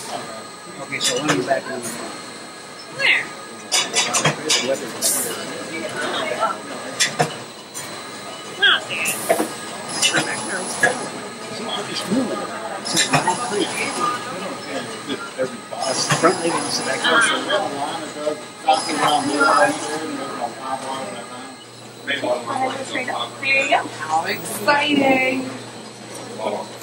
Okay, so when are you back in? Where? Not there. Front leg and the back leg. There you go. How exciting!